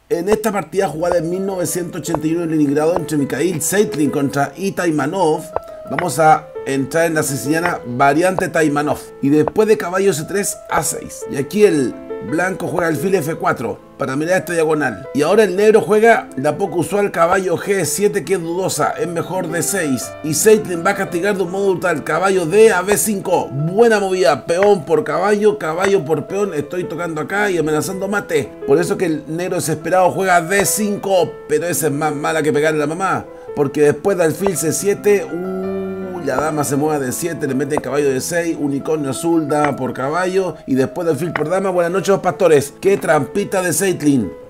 En esta partida jugada en 1981 en Leningrado entre Mikhail Seitlin contra I. Taimanov, vamos a entrar en la siciliana variante Taimanov. Y después de caballo C3, A6. Y aquí el blanco juega alfil F4 para mirar esta diagonal. Y ahora el negro juega la poco usual caballo G7, que es dudosa, es mejor D6. Y Seitlin va a castigar de un modo brutal caballo D a B5. Buena movida, peón por caballo, caballo por peón. Estoy tocando acá y amenazando mate. Por eso que el negro desesperado juega D5, pero esa es más mala que pegarle a la mamá. Porque después de alfil C7, la dama se mueve de 7, le mete caballo de 6, unicornio azul, dama por caballo y después del alfil por dama. Buenas noches, los pastores. Qué trampita de Seitlin.